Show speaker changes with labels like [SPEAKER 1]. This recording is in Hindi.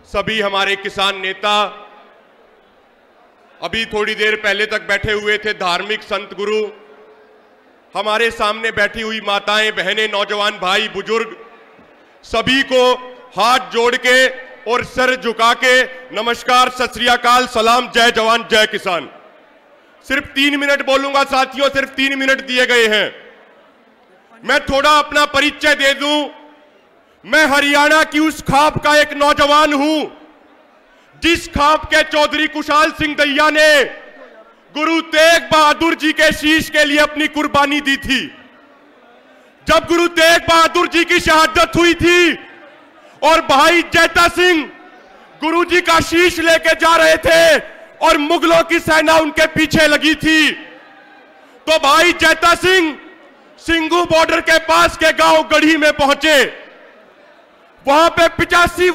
[SPEAKER 1] सभी हमारे किसान नेता, अभी थोड़ी देर पहले तक बैठे हुए थे धार्मिक संत गुरु, हमारे सामने बैठी हुई माताएं, बहनें, नौजवान भाई, बुजुर्ग, सभी को हाथ जोड़ के और सर झुका के नमस्कार, सत श्री अकाल, सलाम, जय जवान जय किसान। सिर्फ 3 मिनट बोलूंगा साथियों, सिर्फ 3 मिनट दिए गए हैं। मैं थोड़ा अपना परिचय दे दूं। मैं हरियाणा की उस खाप का एक नौजवान हूं जिस खाप के चौधरी कुशाल सिंह दैया ने गुरु तेग बहादुर जी के शीश के लिए अपनी कुर्बानी दी थी। जब गुरु तेग बहादुर जी की शहादत हुई थी और भाई जैता सिंह गुरु जी का शीश लेके जा रहे थे और मुगलों की सेना उनके पीछे लगी थी, तो भाई जैता सिंह सिंघू बॉर्डर के पास के गांव गढ़ी में पहुंचे। वहां पे 85